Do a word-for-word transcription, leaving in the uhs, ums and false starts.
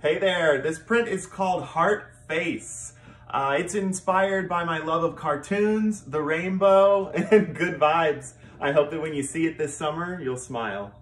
Hey there, this print is called Heart Face. Uh, it's inspired by my love of cartoons, the rainbow, and good vibes. I hope that when you see it this summer, you'll smile.